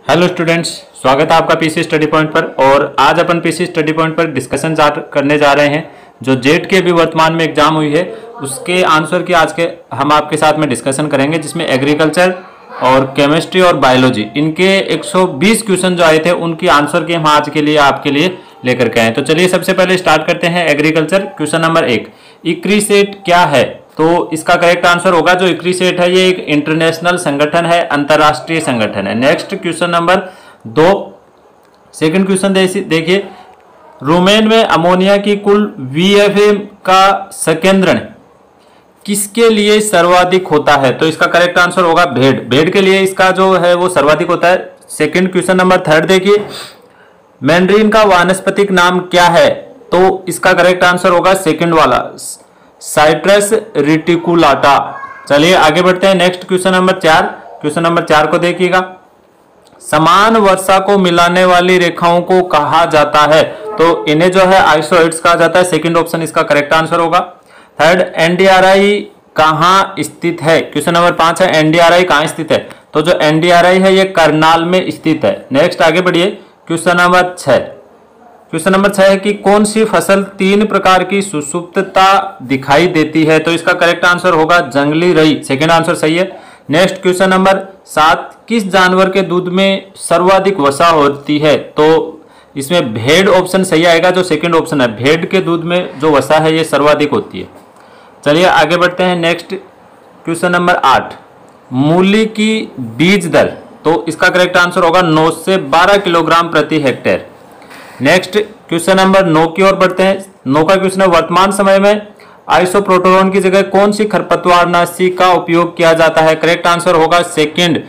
Hello students, स्वागत है आपका पीसी स्टडी पॉइंट पर। और आज अपन पीसी स्टडी पॉइंट पर डिस्कशन करने जा रहे हैं जो जेट के अभी वर्तमान में एग्जाम हुई है उसके आंसर की आज के हम आपके साथ में डिस्कशन करेंगे, जिसमें एग्रीकल्चर और केमिस्ट्री और बायोलॉजी इनके 120 क्वेश्चन जो आए थे उनकी आंसर की हम आज के लिए आपके लिए लेकर के आए। तो चलिए सबसे पहले स्टार्ट करते हैं एग्रीकल्चर। क्वेश्चन नंबर 1, इक्रीसेट क्या है? तो इसका करेक्ट आंसर होगा जो इक्रीसेट है ये एक इंटरनेशनल संगठन है, अंतरराष्ट्रीय संगठन है। Next question number 2, second question देखिए, रोमेन में अमोनिया की कुल VFM का संकेंद्रण किसके लिए सर्वाधिक होता है? तो इसका करेक्ट आंसर होगा भेड़ के लिए इसका जो है वो सर्वाधिक होता है। सेकंड क्वेश्चन नंबर 3 देखिए, मैंड्रीन का वानस्पतिक नाम क्या है? तो इसका करेक्ट आंसर होगा सेकंड वाला, साइट्रस रेटिकुलाटा। चलिए आगे बढ़ते हैं। Next question number 4, question number 4 को देखिएगा, समान वर्षा को मिलाने वाली रेखाओं को कहा जाता है? तो इन्हें जो है आइसोइड्स कहा जाता है। सेकंड ऑप्शन इसका करेक्ट आंसर होगा। थर्ड, NDRI कहाँ स्थित है? क्वेश्चन नंबर 5 है, NDRI कहाँ स्थित है? तो जो NDRI है ये करनाल में स्थित है। नेक्स्ट आगे बढ़िए, क्वेश्चन नंबर 6, क्वेश्चन नंबर 6 है कि कौन सी फसल 3 प्रकार की सुषुप्तता दिखाई देती है? तो इसका करेक्ट आंसर होगा जंगली रई। सेकंड आंसर सही है। नेक्स्ट क्वेश्चन नंबर 7, किस जानवर के दूध में सर्वाधिक वसा होती है? तो इसमें भेड़ ऑप्शन सही आएगा, जो सेकंड ऑप्शन है, भेड़ के दूध में जो वसा है ये सर्वाधिक होती है। चलिए आगे बढ़ते हैं। नेक्स्ट क्वेश्चन नंबर 8, मूली की बीज दर? तो इसका करेक्ट आंसर होगा 9 से 12 किलोग्राम प्रति हेक्टेयर। नेक्स्ट क्वेश्चन नंबर 9 की ओर बढ़ते हैं। 9 का क्वेश्चन है, वर्तमान समय में आइसोप्रोटोन की जगह कौन सी खरपतवारनाशी का उपयोग किया जाता है? करेक्ट आंसर होगा सेकंड,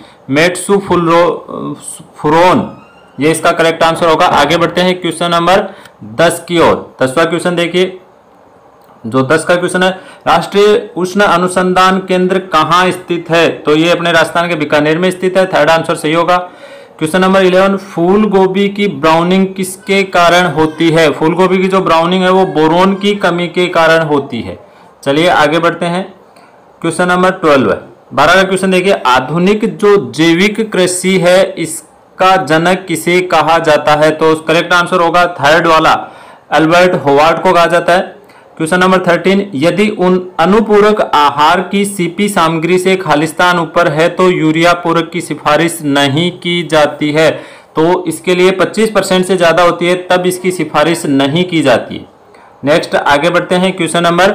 मेट्सुफुरोन, ये इसका करेक्ट आंसर होगा। आगे बढ़ते हैं क्वेश्चन नंबर 10 की ओर। 10वां क्वेश्चन देखिए, जो 10 का क्वेश्चन है, राष्ट्रीय उष्ण अनुसंधान केंद्र कहाँ स्थित है? तो ये अपने राजस्थान के बीकानेर में स्थित है। थर्ड आंसर सही होगा। क्वेश्चन नंबर 11, फूल गोभी की ब्राउनिंग किसके कारण होती है? फूल गोभी की जो ब्राउनिंग है वो बोरोन की कमी के कारण होती है। चलिए आगे बढ़ते हैं। क्वेश्चन नंबर 12 है। 12 का क्वेश्चन देखिए, आधुनिक जो जैविक कृषि है इसका जनक किसे कहा जाता है? तो करेक्ट आंसर होगा थर्ड वाला, अल्बर्ट होवार्ड को कहा जाता है। क्वेश्चन नंबर 13, यदि उन अनुपूरक आहार की सीपी सामग्री से खालिस्तान ऊपर है तो यूरिया पूरक की सिफारिश नहीं की जाती है? तो इसके लिए 25% से ज्यादा होती है तब इसकी सिफारिश नहीं की जाती है। नेक्स्ट आगे बढ़ते हैं। क्वेश्चन नंबर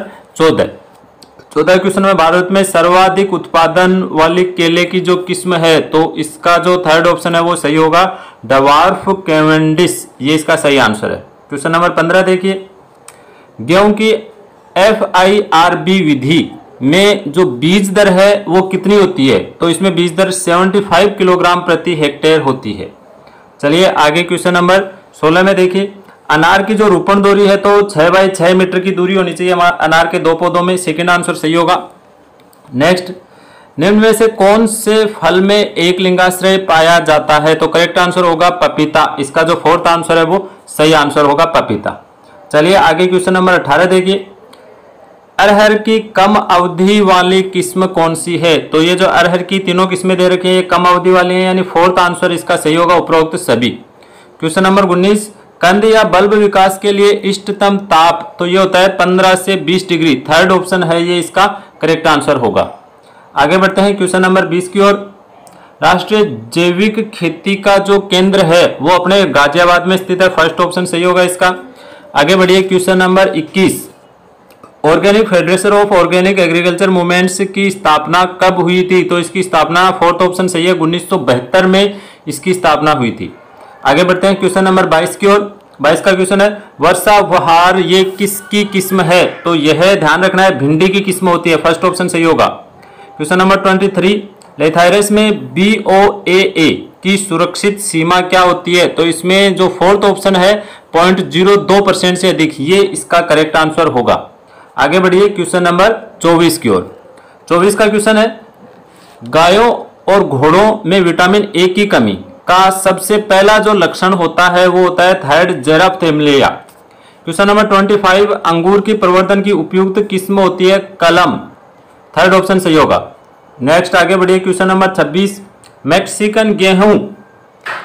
14 क्वेश्चन में, भारत में सर्वाधिक उत्पादन वाली केले की जो किस्म है? तो इसका जो थर्ड ऑप्शन है वो सही होगा, डवार्फ कैवेंडिश, ये इसका सही आंसर है। क्वेश्चन नंबर 15 देखिए, गेहूं की FIRB विधि में जो बीज दर है वो कितनी होती है? तो इसमें बीज दर 75 किलोग्राम प्रति हेक्टेयर होती है। चलिए आगे क्वेश्चन नंबर 16 में देखिए, अनार की जो रोपण दूरी है तो 6 बाई 6 मीटर की दूरी होनी चाहिए अनार के 2 पौधों में। सेकेंड आंसर सही होगा। नेक्स्ट, निम्न में से कौन से फल में एक लिंगाश्रय पाया जाता है? तो करेक्ट आंसर होगा पपीता। इसका जो फोर्थ आंसर है वो सही आंसर होगा पपीता। चलिए आगे क्वेश्चन नंबर 18 देखिए, अरहर की कम अवधि वाली किस्म कौन सी है? तो ये जो अरहर की तीनों किस्में दे रखी है ये कम अवधि वाली है, यानी फोर्थ आंसर इसका सही होगा उपरोक्त सभी। क्वेश्चन नंबर 19, कंद या बल्ब विकास के लिए इष्टतम ताप? तो ये होता है 15 से 20 डिग्री। थर्ड ऑप्शन है ये इसका करेक्ट आंसर होगा। आगे बढ़ते हैं क्वेश्चन नंबर 20 की ओर, राष्ट्रीय जैविक खेती का जो केंद्र है वो अपने गाजियाबाद में स्थित है। फर्स्ट ऑप्शन सही होगा इसका। आगे बढ़िए question number 21, organic federation of organic agriculture movements की स्थापना कब हुई थी? तो इसकी स्थापना फोर्थ ऑप्शन सही है, 1972 में इसकी स्थापना हुई थी। आगे बढ़ते हैं क्वेश्चन नंबर 22 की ओर। 22 का क्वेश्चन है, वर्षावहार ये किसकी किस्म है? तो यह ध्यान रखना है भिंडी की किस्म होती है। फर्स्ट ऑप्शन सही होगा। क्वेश्चन नंबर 23, लेथायरस में BOAA की सुरक्षित सीमा क्या होती है? तो इसमें जो फोर्थ ऑप्शन है 0.02% से अधिक, ये इसका करेक्ट आंसर होगा। आगे बढ़िए क्वेश्चन नंबर 24 की ओर। 24 का क्वेश्चन है, गायों और घोड़ों में विटामिन ए की कमी का सबसे पहला जो लक्षण होता है वो होता है थर्ड, जेराप्थेलिया। क्वेश्चन नंबर 25, अंगूर की प्रवर्धन की उपयुक्त किस्म होती है कलम। थर्ड ऑप्शन सही होगा। नेक्स्ट आगे बढ़िए क्वेश्चन नंबर 26, मैक्सिकन गेहूं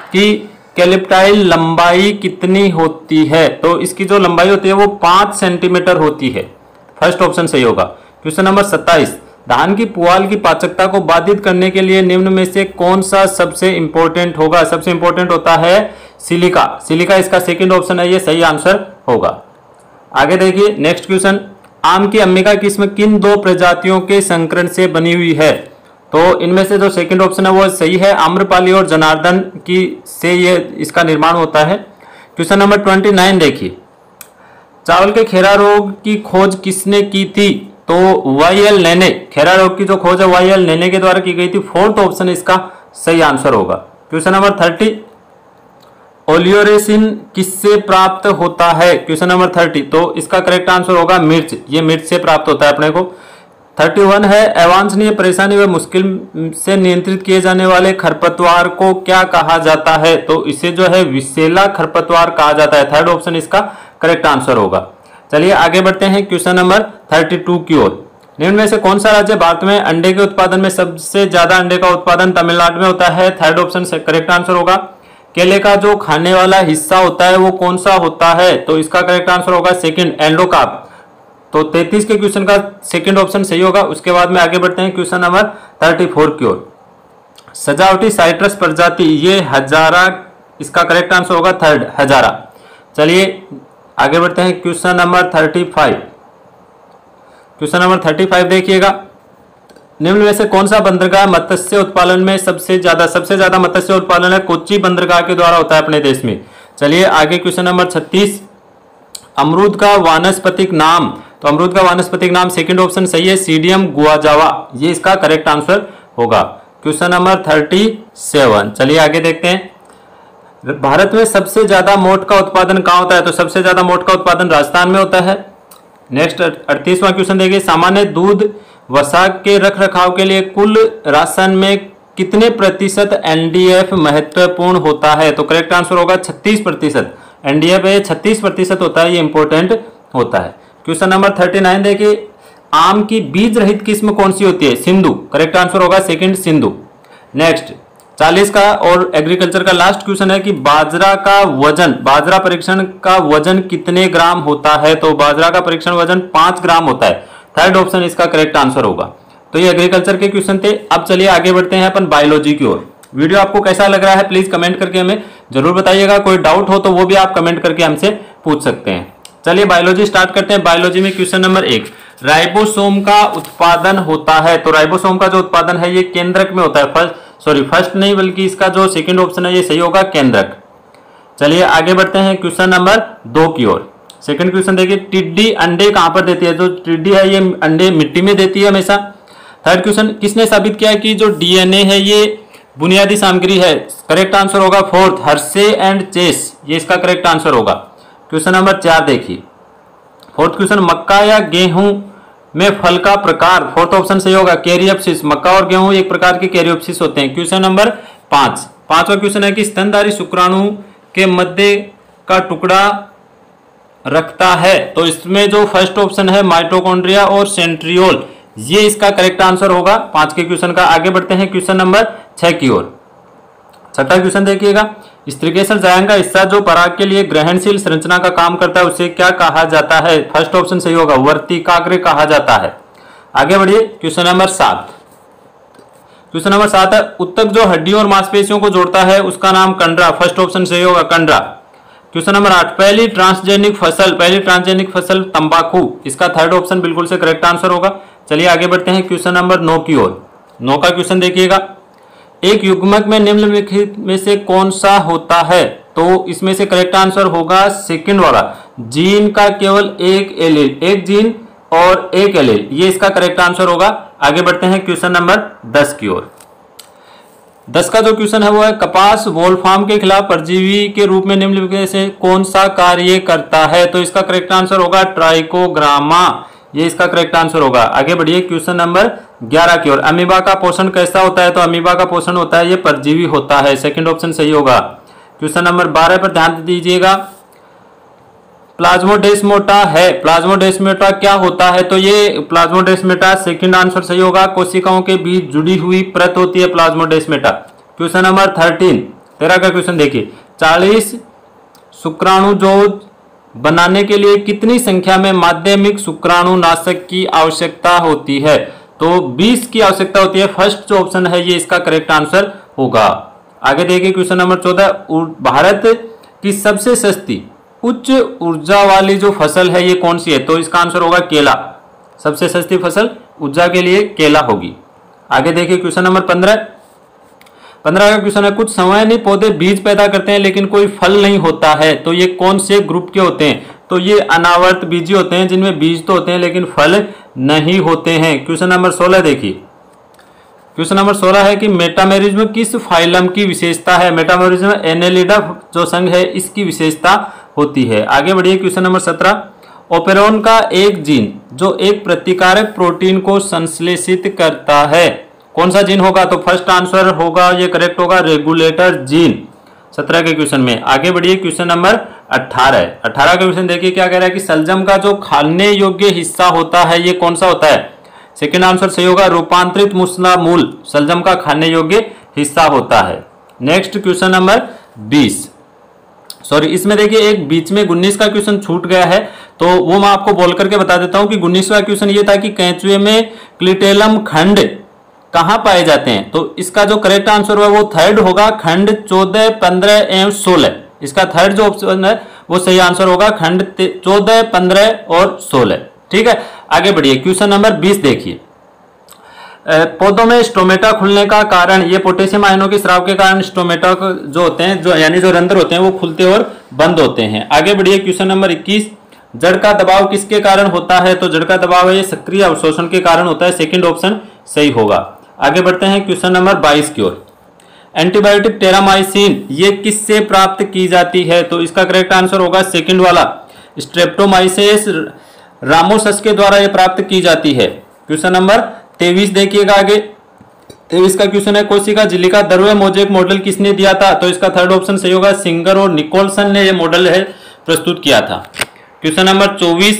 कि कैलिप्टाइल लंबाई कितनी होती है? तो इसकी जो लंबाई होती है वो 5 सेंटीमीटर होती है। फर्स्ट ऑप्शन सही होगा। क्वेश्चन नंबर 27, धान की पुआल की पाचकता को बाधित करने के लिए निम्न में से कौन सा सबसे इंपॉर्टेंट होगा? सबसे इंपॉर्टेंट होता है सिलिका। सिलिका इसका सेकंड ऑप्शन है, ये सही आंसर होगा। आगे देखिए नेक्स्ट क्वेश्चन, आम की अम्बिका किस्म किन 2 प्रजातियों के संकरण से बनी हुई है? तो इनमें से जो सेकंड ऑप्शन है वो सही है, आम्रपाली और जनार्दन की से ये इसका निर्माण होता है। क्वेश्चन नंबर 29 देखिए, चावल के खेरा रोग की खोज किसने की थी? तो वाई.एल. नेने। खेरा रोग की जो खोज है वाई.एल. नेने के द्वारा की गई थी। फोर्थ ऑप्शन इसका सही आंसर होगा। क्वेश्चन नंबर 30, ओलियोरेसिन किससे प्राप्त होता है? क्वेश्चन नंबर 30, तो इसका करेक्ट आंसर होगा मिर्च। ये मिर्च से प्राप्त होता है अपने को। 31 है, अवांछनीय परेशानी व मुश्किल से नियंत्रित किए जाने वाले खरपतवार को क्या कहा जाता है? तो इसे जो है विषैला खरपतवार कहा जाता है। थर्ड ऑप्शन इसका करेक्ट आंसर होगा। चलिए आगे बढ़ते हैं क्वेश्चन नंबर 32 की ओर। निम्न में से कौन सा राज्य भारत में अंडे के उत्पादन में सबसे ज्यादा अंडे का उत्पादन तमिलनाडु में होता है? थर्ड ऑप्शन से करेक्ट आंसर होगा। केले का जो खाने वाला हिस्सा होता है वो कौन सा होता है? तो इसका करेक्ट आंसर होगा सेकंड, एंडोकार्प। तो 33 के क्वेश्चन का सेकंड ऑप्शन सही होगा। उसके बाद में आगे बढ़ते हैं क्वेश्चन नंबर 34 की ओर। सजावटी साइट्रस प्रजाति ये हजारा, इसका करेक्ट आंसर होगा थर्ड, हजारा। चलिए आगे बढ़ते हैं क्वेश्चन नंबर 35। क्वेश्चन नंबर 35 देखिएगा, निम्न में से कौन सा बंदरगाह मत्स्य उत्पादन में सबसे ज्यादा मत्स्य उत्पादन है? कोच्चि बंदरगाह के द्वारा होता है अपने देश में। चलिए आगे क्वेश्चन नंबर 36, अमरूद का वानस्पतिक नाम। तो अमरूद का वानस्पतिक नाम सेकंड ऑप्शन सही है, सीडियम गुआजावा। ये इसका करेक्ट आंसर होगा। Question number 37। चलिए आगे देखते हैं, भारत में सबसे ज्यादा मोठ का उत्पादन कहाँ होता है? तो सबसे ज्यादा मोठ का उत्पादन राजस्थान में होता है। नेक्स्ट 38वां क्वेश्चन देखिए, सामान्य दूध वसा के रख रखाव के लिए कुल राशन में कितने प्रतिशत एनडीएफ महत्वपूर्ण होता है? तो करेक्ट आंसर होगा 36%। एनडीएफ 36% होता है, ये इंपॉर्टेंट होता है। क्वेश्चन नंबर 39 देखिए, आम की बीज रहित किस्म कौन सी होती है? सिंधु। करेक्ट आंसर होगा सेकंड, सिंधु। नेक्स्ट 40 का और एग्रीकल्चर का लास्ट क्वेश्चन है कि बाजरा का वजन, बाजरा परीक्षण का वजन कितने ग्राम होता है? तो बाजरा का परीक्षण वजन 5 ग्राम होता है। थर्ड ऑप्शन इसका करेक्ट आंसर होगा। तो ये एग्रीकल्चर के क्वेश्चन थे। अब चलिए आगे बढ़ते हैं अपन बायोलॉजी की ओर। वीडियो आपको कैसा लग रहा है प्लीज कमेंट करके हमें जरूर बताइएगा। कोई डाउट हो तो वो भी आप कमेंट करके हमसे पूछ सकते हैं। चलिए बायोलॉजी स्टार्ट करते हैं। बायोलॉजी में क्वेश्चन नंबर 1, राइबोसोम का उत्पादन होता है। तो राइबोसोम का जो उत्पादन है ये केंद्रक में होता है। फर्स्ट नहीं बल्कि इसका जो सेकंड ऑप्शन है ये सही होगा, केंद्रक। चलिए आगे बढ़ते हैं क्वेश्चन नंबर 2 की ओर। सेकंड क्वेश्चन देखिए, टिड्डी अंडे कहां पर देती है? जो टिड्डी है ये अंडे मिट्टी में देती है हमेशा। थर्ड क्वेश्चन, किसने साबित किया कि जो डीएनए है ये बुनियादी सामग्री है? करेक्ट आंसर होगा फोर्थ, हर्शे एंड चेस। ये इसका करेक्ट आंसर होगा। क्वेश्चन नंबर 4 देखिए, फोर्थ क्वेश्चन, मक्का या गेहूं में फल का प्रकार? फोर्थ ऑप्शन सही होगा, कैरियोप्सिस। मक्का और गेहूं एक प्रकार के कैरियोप्सिस होते हैं। क्वेश्चन नंबर 5, पांचवा क्वेश्चन है कि स्तनधारी शुक्राणु के मध्य का टुकड़ा रखता है। तो इसमें जो फर्स्ट ऑप्शन है माइटोकॉन्ड्रिया और सेंट्रियोल, ये इसका करेक्ट आंसर होगा 5 के क्वेश्चन का। आगे बढ़ते हैं क्वेश्चन नंबर 6 की ओर। छठा क्वेश्चन देखिएगा, स्त्रीकेसर जायन का हिस्सा जो पराग के लिए ग्रहणशील संरचना का काम करता है उसे क्या कहा जाता है? फर्स्ट ऑप्शन सही होगा, वर्तिकाग्र कहा जाता है। आगे बढ़िए क्वेश्चन नंबर 7। क्वेश्चन नंबर 7 है, उत्तक जो हड्डियों और मांसपेशियों को जोड़ता है उसका नाम कंडरा। फर्स्ट ऑप्शन सही होगा, कंडरा। क्वेश्चन नंबर 8, पहली ट्रांसजेनिक फसल तंबाकू। इसका थर्ड ऑप्शन बिल्कुल से करेक्ट आंसर होगा। चलिए आगे बढ़ते हैं क्वेश्चन नंबर 9 की ओर। 9 का क्वेश्चन देखिएगा, एक युग्मक में निम्नलिखित में से कौन सा होता है? तो इसमें से करेक्ट आंसर होगा सेकंड वाला, जीन का केवल एक एलील, एक जीन और एक एलील। ये इसका करेक्ट आंसर होगा। आगे बढ़ते हैं क्वेश्चन नंबर 10 की ओर। 10 का जो क्वेश्चन है वो है, कपास वोल्फ्राम के खिलाफ परजीवी के रूप में निम्नलिखित में से कौन सा कार्य करता है? तो इसका करेक्ट आंसर होगा ट्राइकोग्रामा। ये इसका करेक्ट आंसर होगा। आगे बढ़िए क्वेश्चन नंबर 11 की ओर। अमीबा का पोषण कैसा होता है? तो अमीबा का पोषण होता है ये परजीवी होता है। सेकंड ऑप्शन सही होगा। क्वेश्चन नंबर 12 पर ध्यान दीजिएगा, प्लाज्मोडेस्माटा है। प्लाज्मोडेस्माटा क्या होता है? तो ये प्लाज्मोडेस्माटा सेकंड आंसर सही होगा, कोशिकाओं के बीच जुड़ी हुई परत होती है प्लाज्मोडेस्माटा। क्वेश्चन नंबर 13, 13 का क्वेश्चन देखिए, 40 शुक्राणुजोज बनाने के लिए कितनी संख्या में माध्यमिक शुक्राणुनाशक की आवश्यकता होती है? तो 20 की आवश्यकता होती है। फर्स्ट जो ऑप्शन है ये इसका करेक्ट आंसर होगा। आगे देखिए क्वेश्चन नंबर 14, भारत की सबसे सस्ती उच्च ऊर्जा वाली जो फसल है ये कौन सी है? तो इसका आंसर होगा केला। सबसे सस्ती फसल ऊर्जा के लिए केला होगी। आगे देखिए क्वेश्चन नंबर 15 का क्वेश्चन है, कुछ संवहनी पौधे बीज पैदा करते हैं लेकिन कोई फल नहीं होता है, तो ये कौन से ग्रुप के होते हैं? तो ये अनावर्त बीजी होते हैं जिनमें बीज तो होते हैं लेकिन फल नहीं होते हैं। क्वेश्चन नंबर 16 देखिए, क्वेश्चन नंबर 16 है कि मेटामेरिज्म किस फाइलम की विशेषता है? मेटामेरिज्म एनेलिडा जो संघ है इसकी विशेषता होती है। आगे बढ़िए क्वेश्चन नंबर 17, ओपेरॉन का एक जीन जो एक प्रतिकारक प्रोटीन को संश्लेषित करता है, कौन सा जीन होगा? तो फर्स्ट आंसर होगा, ये करेक्ट होगा, रेगुलेटर जीन। 17 के क्वेश्चन में आगे बढ़िए क्वेश्चन नंबर 18 का क्वेश्चन देखिए क्या कह रहा है कि सलजम का जो खाने योग्य हिस्सा होता है ये कौन सा होता है? सेकंड आंसर सही होगा, रूपांतरित मुसला मूल सलजम का खाने योग्य हिस्सा होता है। नेक्स्ट क्वेश्चन नंबर 20, सॉरी इसमें देखिए एक बीच में 19 का क्वेश्चन छूट गया है, तो वो मैं आपको बोल करके बता देता हूं कि 19वां क्वेश्चन ये था कि कैंचुए में क्लिटेलम खंड कहां पाए जाते हैं? तो इसका जो करेक्ट आंसर होगा वो थर्ड होगा, खंड 14, 15 एवं 16। इसका थर्ड जो ऑप्शन है वो सही आंसर होगा, खंड 14, 15 और 16। ठीक है, आगे बढ़िए क्वेश्चन नंबर 20 देखिए, पौधों में स्टोमेटा खुलने का कारण, ये पोटेशियम आयनों के स्राव के कारण स्टोमेटा जो होते हैं, जो यानी जो रंध्र होते हैं वो खुलते और बंद होते हैं। आगे बढ़िए क्वेश्चन नंबर 21, जड़ का दबाव किसके कारण होता है? तो जड़ का दबाव है ये सक्रिय अवशोषण के कारण होता है। सेकंड ऑप्शन सही होगा। आगे बढ़ते हैं क्वेश्चन नंबर 22 की ओर, एंटीबायोटिक टेरामाइसिन ये किससे प्राप्त की जाती है? तो इसका करेक्ट आंसर होगा सेकंड वाला, स्ट्रेप्टोमाइसिस रामोसस के द्वारा ये प्राप्त की जाती है। क्वेश्चन नंबर 23 देखिएगा आगे, 23 का क्वेश्चन है, कोशिका झिल्ली का द्रव्य मोजेक मॉडल किसने दिया था? तो इसका थर्ड ऑप्शन सही होगा, सिंगर और निकोलसन ने यह मॉडल है प्रस्तुत किया था। क्वेश्चन नंबर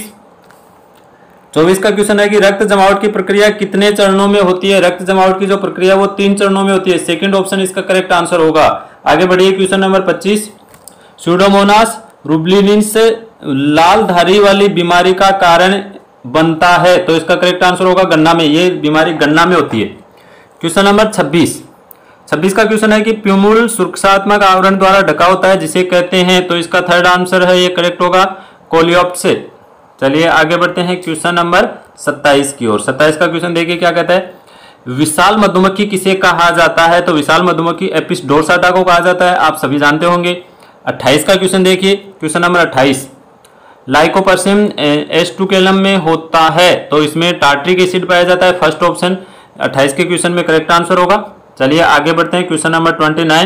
24 का क्वेश्चन है कि रक्त जमावट की प्रक्रिया कितने चरणों में होती है? रक्त जमावट की जो प्रक्रिया वो 3 चरणों में होती है। सेकंड ऑप्शन इसका करेक्ट आंसर होगा। आगे बढ़िए क्वेश्चन नंबर 25, स्यूडोमोनास रूबिलिनिस लाल धारी वाली बीमारी का कारण बनता है, तो इसका करेक्ट आंसर होगा गन्ना में, ये बीमारी गन्ना में होती है। क्वेश्चन नंबर 26 का क्वेश्चन है कि प्यूमुल सुरक्षात्मक आवरण द्वारा ढका होता है जिसे कहते हैं, तो इसका थर्ड आंसर है ये करेक्ट होगा, कोलियोप्स। चलिए आगे बढ़ते हैं क्वेश्चन नंबर 27 की ओर। 27 का क्वेश्चन देखिए क्या कहता है, विशाल मधुमक्खी किसे कहा जाता है? तो विशाल मधुमक्खी एपिस डोर्साटा को कहा जाता है, आप सभी जानते होंगे। 28 का क्वेश्चन देखिए, क्वेश्चन नंबर 28, लाइकोपर्सिन एस्टुकेलम में होता है, तो इसमें टार्ट्रिक एसिड पाया जाता है। फर्स्ट ऑप्शन 28 के क्वेश्चन में करेक्ट आंसर होगा। चलिए आगे बढ़ते हैं क्वेश्चन नंबर 29,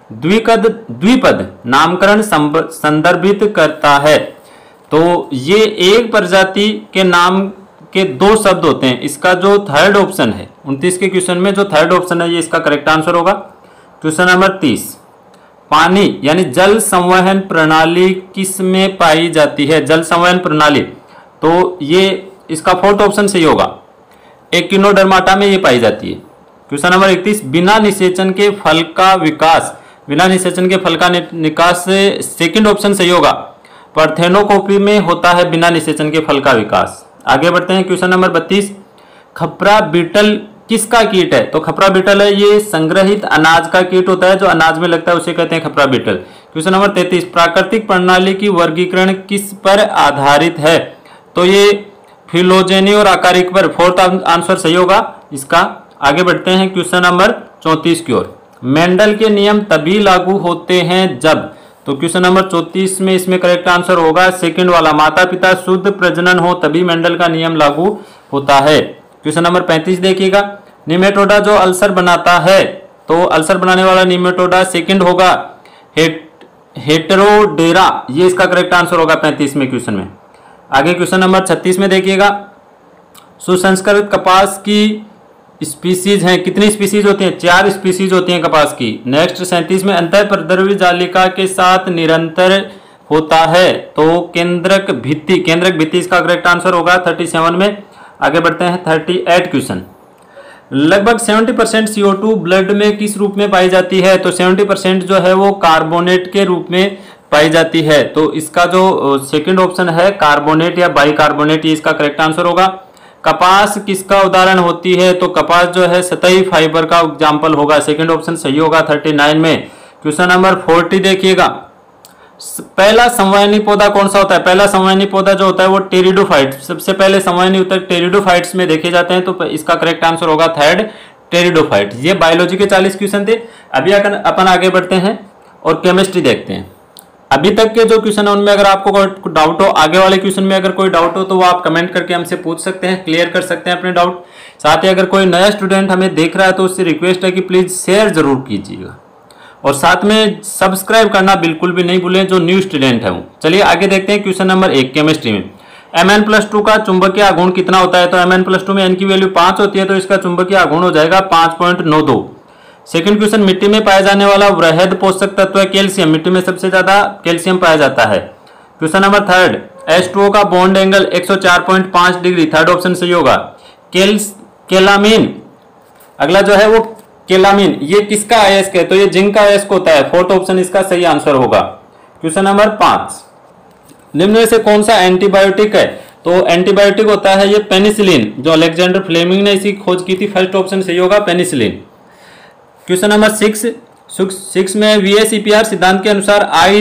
द्विपद नामकरण संदर्भित करता है, तो ये एक प्रजाति के नाम के 2 शब्द होते हैं। इसका जो थर्ड ऑप्शन है 29 के क्वेश्चन में जो थर्ड ऑप्शन है ये इसका करेक्ट आंसर होगा। क्वेश्चन नंबर 30, पानी यानी जल संवहन प्रणाली किस में पाई जाती है? जल संवहन प्रणाली, तो ये इसका फोर्थ ऑप्शन सही होगा, एकिनोडर्माटा में ये पाई जाती है। क्वेश्चन नंबर 31, बिना निषेचन के फल का विकास, बिना निषेचन के फल का निकास, सेकंड ऑप्शन सही होगा, पार्थेनोकोपी में होता है बिना निषेचन के फल का विकास। आगे बढ़ते हैं क्वेश्चन नंबर 32, खपरा बीटल किसका कीट है? तो खपरा बीटल है ये संग्रहित अनाज का कीट होता है, जो अनाज में लगता है उसे कहते हैं खपरा बीटल। क्वेश्चन नंबर 33, प्राकृतिक प्रणाली की वर्गीकरण किस पर आधारित है? तो ये फिलोजेनी और आकारिक पर, फोर्थ आंसर सही होगा इसका। आगे बढ़ते हैं क्वेश्चन नंबर 34 की ओर, मेंडल के नियम तभी लागू होते हैं जब, तो क्वेश्चन नंबर 34 में इसमें करेक्ट आंसर होगा सेकंड वाला, माता पिता शुद्ध प्रजनन हो तभी मेंडल का नियम लागू होता है। क्वेश्चन नंबर 35 देखिएगा, निमेटोडा जो अल्सर बनाता है, तो अल्सर बनाने वाला निमेटोडा सेकंड होगा, हेटेरोडेरा, ये इसका करेक्ट आंसर होगा 35 में क्वेश्चन में। आगे क्वेश्चन नंबर 36 में देखिएगा, सुसंस्कृत कपास की स्पीसीज हैं, कितनी स्पीसीज होती हैं? 4 स्पीसीज होती हैं कपास की। नेक्स्ट 37 में अंतःप्रद्रवी जालिका के साथ निरंतर होता है, तो केंद्रक भित्ति इसका करेक्ट आंसर होगा 37 में। आगे बढ़ते हैं 38 क्वेश्चन, लगभग 70% CO2 ब्लड में किस रूप में पाई जाती है? तो 70% जो है वो कार्बोनेट के रूप में पाई जाती है। तो इसका जो सेकंड ऑप्शन है कार्बोनेट या बाइकार्बोनेट, ये इसका करेक्ट आंसर होगा। कपास किसका उदाहरण होती है? तो कपास जो है सतही फाइबर का एग्जाम्पल होगा, सेकंड ऑप्शन सही होगा 39 में। क्वेश्चन नंबर 40 देखिएगा, पहला संवहनी पौधा कौन सा होता है? पहला संवहनी पौधा जो होता है वो टेरिडोफाइट, सबसे पहले संवहनी उत्तक टेरिडोफाइट्स में देखे जाते हैं, तो इसका करेक्ट आंसर होगा थर्ड टेरिडोफाइट। ये बायोलॉजी के 40 क्वेश्चन थे। अभी अपन आगे बढ़ते हैं और केमिस्ट्री देखते हैं। अभी तक के जो क्वेश्चन है उनमें अगर आपको कोई डाउट हो, आगे वाले क्वेश्चन में अगर कोई डाउट हो तो वो आप कमेंट करके हमसे पूछ सकते हैं, क्लियर कर सकते हैं अपने डाउट। साथ ही अगर कोई नया स्टूडेंट हमें देख रहा है तो उससे रिक्वेस्ट है कि प्लीज शेयर जरूर कीजिएगा और साथ में सब्सक्राइब करना बिल्कुल भी नहीं भूलें जो न्यू स्टूडेंट है वो। चलिए आगे देखते हैं क्वेश्चन नंबर 1 केमिस्ट्री में। Mn+2 का चुंबकीय आघूर्ण कितना होता है? तो Mn+2 में n की वैल्यू 5 होती है, तो इसका चुंबकीय आघूर्ण हो जाएगा 5.92। सेकंड क्वेश्चन, मिट्टी में पाया जाने वाला वृहद पोषक तत्व है कैल्शियम, मिट्टी में सबसे ज्यादा कैल्शियम पाया जाता है। क्वेश्चन नंबर 3, H2O का bond angle 104.5 degree, third option सही होगा। केलामीन, अगला जो है वो केलामीन, ये किसका अयस्क है? तो ये जिंक का अयस्क होता है, फोर्थ ऑप्शन इसका सही आंसर होगा। क्वेश्चन नंबर 5, निम्न में से कौन सा एंटीबायोटिक है? तो एंटीबायोटिक होता है ये पेनिसिलिन, जो अलेक्जेंडर फ्लेमिंग ने इसी खोज की थी, फर्स्ट ऑप्शन सही होगा पेनिसिलिन। क्वेश्चन नंबर 6 में VACPR सिद्धांत के अनुसार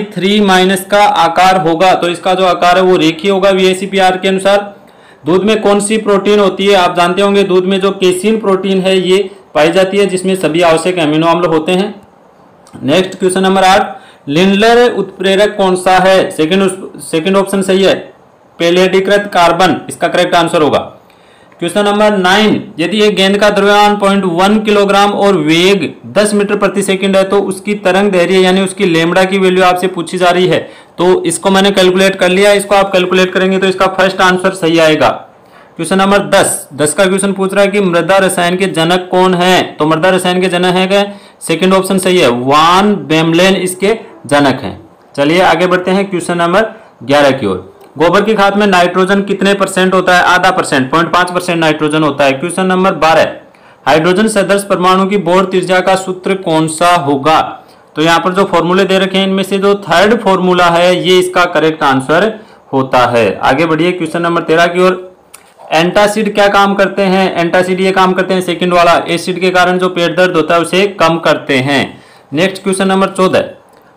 I3- का आकार होगा, तो इसका जो आकार है वो रेखीय होगा VACPR के अनुसार। दूध में कौन सी प्रोटीन होती है? आप जानते होंगे दूध में जो केसिन प्रोटीन है ये पाई जाती है, जिसमें सभी आवश्यक अमीनो अम्ल होते हैं। नेक्स्ट क्वेश्चन नंबर 8, लिंडलर उत्प्रेरक कौन सा है? सेकंड ऑप्शन सही है, पैलेडीकृत कार्बन, इसका करेक्ट आंसर होगा। क्वेश्चन नंबर 9, यदि एक गेंद का द्रव्यमान 0.1 किलोग्राम और वेग 10 मीटर प्रति सेकंड है तो उसकी तरंग दैर्घ्य यानी उसकी लैम्ब्डा की वैल्यू आपसे पूछी जा रही है। तो इसको मैंने कैलकुलेट कर लिया, इसको आप कैलकुलेट करेंगे तो इसका फर्स्ट आंसर सही आएगा। क्वेश्चन नंबर 10 का क्वेश्चन पूछ रहा है कि मृदा रसायन के जनक कौन है? तो मृदा रसायन के जनक है, सेकंड ऑप्शन सही है, वान बेमलेन इसके जनक हैं। चलिए आगे बढ़ते हैं क्वेश्चन नंबर 11 की ओर। गोबर की खाद में नाइट्रोजन कितने % होता है? आधा %, 0.5% नाइट्रोजन होता है। क्वेश्चन नंबर 12, हाइड्रोजन सदृश परमाणु की बोर त्रिज्या का सूत्र कौन सा होगा? तो यहाँ पर जो फॉर्मूले दे रखे हैं इनमें से जो थर्ड फॉर्मूला है ये इसका करेक्ट आंसर होता है। आगे बढ़िए क्वेश्चन नंबर 13 की ओर। एंटासिड क्या काम करते हैं? एंटासिड ये काम करते हैं, सेकंड वाला, एसिड के कारण जो पेट दर्द होता है उसे कम करते हैं। नेक्स्ट क्वेश्चन नंबर 14,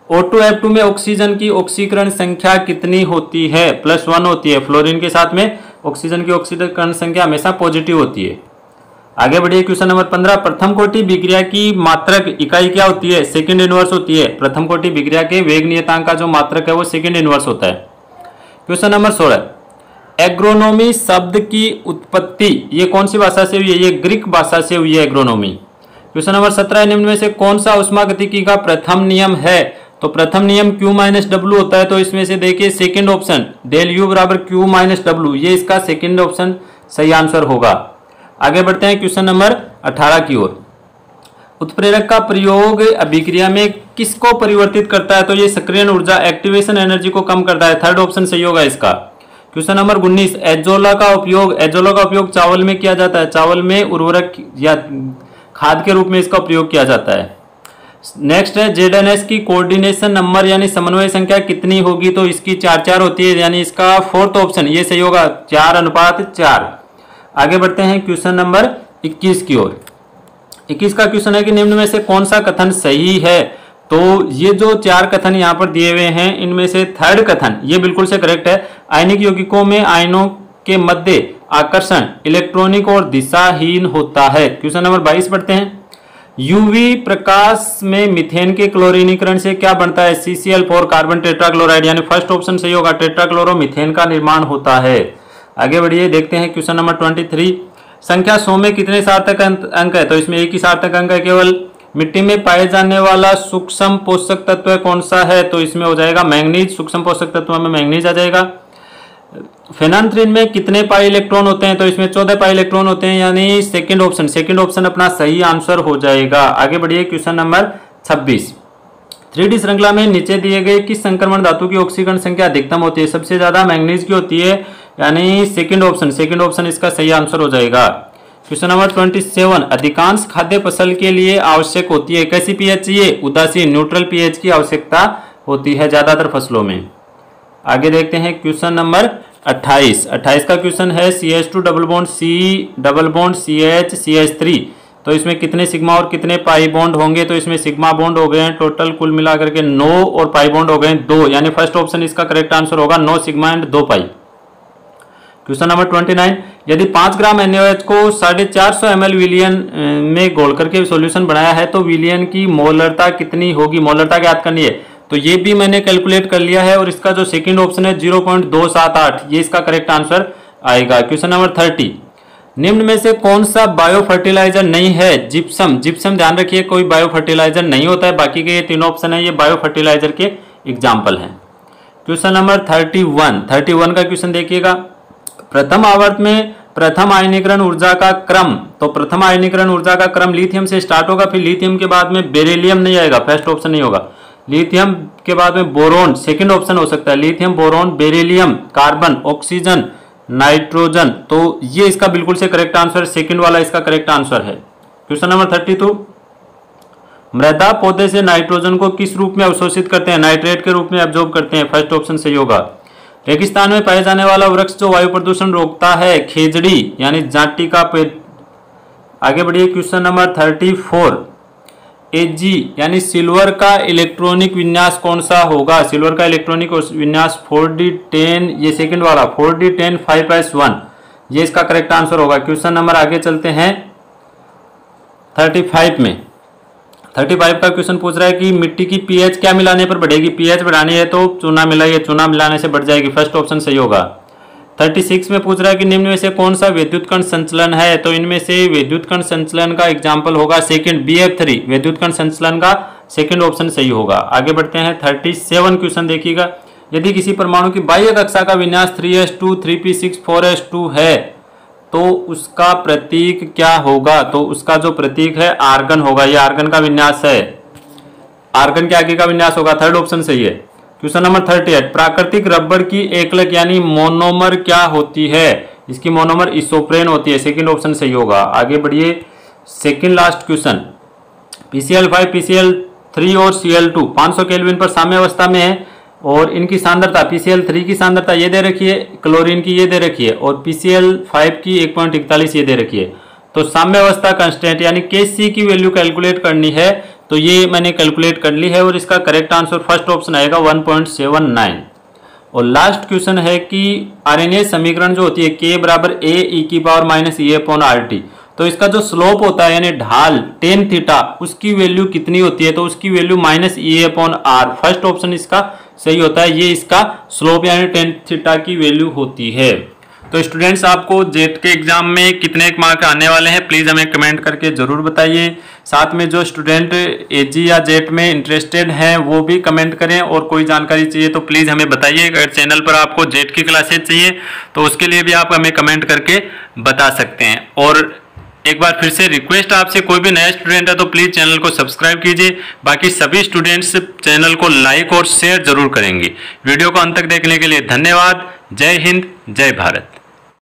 O2F2 में ऑक्सीजन की ऑक्सीकरण संख्या कितनी होती है? +1 होती है। फ्लोरीन के साथ में ऑक्सीजन की ऑक्सीकरण संख्या हमेशा पॉजिटिव होती है। आगे बढ़िए क्वेश्चन नंबर 15, प्रथम कोटि विक्रिया की मात्रक इकाई क्या होती है? सेकंड इनवर्स होती है। प्रथम कोटि विक्रिया के वेग नियतांक का जो मात्रक है वो सेकंड इनवर्स होता है। क्वेश्चन नंबर 16, एग्रोनॉमी शब्द की उत्पत्ति ये कौन सी भाषा से हुई है? ये ग्रीक भाषा से हुई है एग्रोनॉमी। क्वेश्चन नंबर 17, निम्न में से कौन सा ऊष्मागतिकी का प्रथम नियम है? तो प्रथम नियम Q-W होता है, तो इसमें से देखिए सेकंड ऑप्शन डेल U बराबर Q-W, ये इसका सेकंड ऑप्शन सही आंसर होगा। आगे बढ़ते हैं क्वेश्चन नंबर 18 की ओर। उत्प्रेरक का प्रयोग अभिक्रिया में किसको परिवर्तित करता है? तो ये सक्रियण ऊर्जा एक्टिवेशन एनर्जी को कम करता है, थर्ड ऑप्शन सही होगा इसका। क्वेश्चन नंबर 19, एजोला का उपयोग चावल में किया जाता है, चावल में उर्वरक या खाद के रूप में इसका प्रयोग किया जाता है। नेक्स्ट है ZNS की कोऑर्डिनेशन नंबर यानी समन्वय संख्या कितनी होगी? तो इसकी 4 होती है, यानी इसका फोर्थ ऑप्शन ये सही होगा, 4:4। आगे बढ़ते हैं क्वेश्चन नंबर 21 की ओर। 21 का क्वेश्चन है कि निम्न में से कौन सा कथन सही है? तो ये जो 4 कथन यहाँ पर दिए हुए हैं इनमें से थर्ड कथन ये बिल्कुल से करेक्ट है। आयनिक यौगिकों में आयनों के मध्य आकर्षण इलेक्ट्रॉनिक और दिशाहीन होता है। क्वेश्चन नंबर 22 पढ़ते हैं। यूवी प्रकाश में मीथेन के क्लोरीनीकरण से क्या बनता है? CCl4 कार्बन टेट्राक्लोराइड, यानी फर्स्ट ऑप्शन सही होगा, टेट्राक्लोरोमीथेन का निर्माण होता है। आगे बढ़िए देखते हैं क्वेश्चन नंबर 23, संख्या 100 में कितने सार्थक अंक है? तो इसमें एक ही सार्थक अंक है केवल। मिट्टी में पाए जाने वाला सूक्ष्म पोषक तत्व कौन सा है? तो इसमें हो जाएगा मैंगनीज, सूक्ष्म पोषक तत्व में मैंगनीज आ जाएगा। फेनांथ्रीन में कितने पाई इलेक्ट्रॉन होते हैं? तो इसमें 14 पाई इलेक्ट्रॉन होते हैं, यानी सेकंड ऑप्शन अपना सही आंसर हो जाएगा। आगे बढ़िए क्वेश्चन नंबर 26, 3D श्रृंखला में नीचे दिए गए किस संक्रमण धातु की ऑक्सीकरण संख्या अधिकतम होती है? सबसे ज्यादा मैंगनीज की होती है, यानी सेकंड ऑप्शन इसका सही आंसर हो जाएगा। क्वेश्चन नंबर 27, अधिकांश खाद्य फसल के लिए आवश्यक होती है कैसी पीएच चाहिए? उदासीन न्यूट्रल पीएच की आवश्यकता होती है ज्यादातर फसलों में। आगे देखते हैं क्वेश्चन नंबर 28 का क्वेश्चन है CH2 double bond C double bond CH CH3, तो इसमें कितने सिग्मा और कितने पाई बॉन्ड होंगे? तो इसमें सिग्मा बॉन्ड हो गए हैं टोटल कुल मिलाकर के 9 और पाई बॉन्ड हो गए हैं 2, यानी फर्स्ट ऑप्शन इसका करेक्ट आंसर होगा 9 सिग्मा एंड 2 पाई। क्वेश्चन नंबर 29, यदि 5 ग्राम NaOH को 450 ml विलियन में घोल करके सॉल्यूशन बनाया है तो विलियन की मोलरता कितनी होगी? मोलरता ज्ञात करनी है, तो ये भी मैंने कैलकुलेट कर लिया है और इसका जो सेकंड ऑप्शन है 0.278 ये इसका करेक्ट आंसर आएगा। क्वेश्चन नंबर 30, निम्न में से कौन सा बायो फर्टिलाइजर नहीं है? जिप्सम। जिप्सम ध्यान रखिए कोई बायो फर्टिलाइजर नहीं होता है, बाकी के ये तीनों ऑप्शन है ये बायो फर्टिलाइजर के एग्जाम्पल हैं। क्वेश्चन नंबर 31 का क्वेश्चन देखिएगा, प्रथम आवर्त में प्रथम आयनीकरण ऊर्जा का क्रम, तो प्रथम आयनीकरण ऊर्जा का क्रम लिथियम से स्टार्ट होगा, फिर लिथियम के बाद में बेरिलियम नहीं आएगा, फर्स्ट ऑप्शन नहीं होगा। लिथियम के बाद में बोरोन, सेकंड ऑप्शन हो सकता है, lithium boron beryllium carbon oxygen nitrogen, तो ये इसका बिल्कुल से करेक्ट आंसर, सेकंड वाला इसका करेक्ट आंसर है। क्वेश्चन नंबर 32, मृदा पौधे से नाइट्रोजन को किस रूप में अवशोषित करते हैं? नाइट्रेट के रूप में एब्जॉर्ब करते हैं, फर्स्ट ऑप्शन सही होगा। रेगिस्तान में पाए जाने वाला वृक्ष जो वायु प्रदूषण रोकता है? खेजड़ी यानी जाटी का पेड़। आगे बढ़िए क्वेश्चन नंबर 34, Ag यानी सिल्वर का इलेक्ट्रॉनिक विन्यास कौन सा होगा? सिल्वर का इलेक्ट्रॉनिक विन्यास 4d10, ये सेकंड वाला 4d10 5+1 ये इसका करेक्ट आंसर होगा। क्वेश्चन नंबर आगे चलते हैं 35 में। 35 का क्वेश्चन पूछ रहा है कि मिट्टी की पीएच क्या मिलाने पर बढ़ेगी? पीएच बढ़ानी है तो चूना मिलाइए, चूना मिलाने से बढ़ जाएगी, फर्स्ट ऑप्शन सही होगा। 36 में पूछ रहा है कि निम्न में से कौन सा विद्युत कण संचलन है? तो इनमें से विद्युत कण संचलन का एग्जाम्पल होगा सेकंड BF3, विद्युत कण संचलन का सेकंड ऑप्शन सही होगा। आगे बढ़ते हैं 37 क्वेश्चन देखिएगा, यदि किसी परमाणु की बाह्य कक्षा का विन्यास 3s2 3p6 4s2 है तो उसका प्रतीक क्या होगा? तो उसका जो प्रतीक है आर्गन होगा, ये आर्गन का विन्यास है, आर्गन के आगे का विन्यास होगा, थर्ड ऑप्शन सही है। क्वेश्चन नंबर 38, प्राकृतिक रबर की एकलक यानी मोनोमर क्या होती है? इसकी मोनोमर इसोप्रेन होती है, सेकंड ऑप्शन सही होगा। आगे बढ़िए second last question, PCl5 PCl3 और Cl2 500 केल्विन पर साम्य अवस्था में है और इनकी सांद्रता PCl3 की सांद्रता ये दे रखी है, क्लोरीन की ये दे रखी है और PCl5 की 1.41 ये दे रखी है। तो साम्य अवस्था कांस्टेंट यानी Kc की वैल्यू कैलकुलेट करनी है, तो ये मैंने कैलकुलेट कर ली है और इसका करेक्ट आंसर फर्स्ट ऑप्शन आएगा 1.79। और लास्ट क्वेश्चन है कि आरएनए समीकरण जो होती है K बराबर A e⁻⁸ तो इसका जो स्लोप होता है यानी ढाल tan थीटा उसकी वैल्यू कितनी होती है? तो उसकी वैल्यू -E/r, फर्स्ट ऑप्शन इसका सही होता है, ये इसका स्लोप यानी tan थीटा की वैल्यू होती है। तो स्टूडेंट्स आपको जेट के एग्जाम में कितने मार्क आने वाले हैं प्लीज़ हमें कमेंट करके ज़रूर बताइए। साथ में जो स्टूडेंट एजी या जेट में इंटरेस्टेड हैं वो भी कमेंट करें और कोई जानकारी चाहिए तो प्लीज़ हमें बताइए। अगर चैनल पर आपको जेट की क्लासेज चाहिए तो उसके लिए भी आप हमें कमेंट करके बता सकते हैं। और एक बार फिर से रिक्वेस्ट आपसे, कोई भी नया स्टूडेंट है तो प्लीज़ चैनल को सब्सक्राइब कीजिए, बाकी सभी स्टूडेंट्स चैनल को लाइक और शेयर जरूर करेंगे। वीडियो को अंत तक देखने के लिए धन्यवाद। जय हिंद, जय भारत।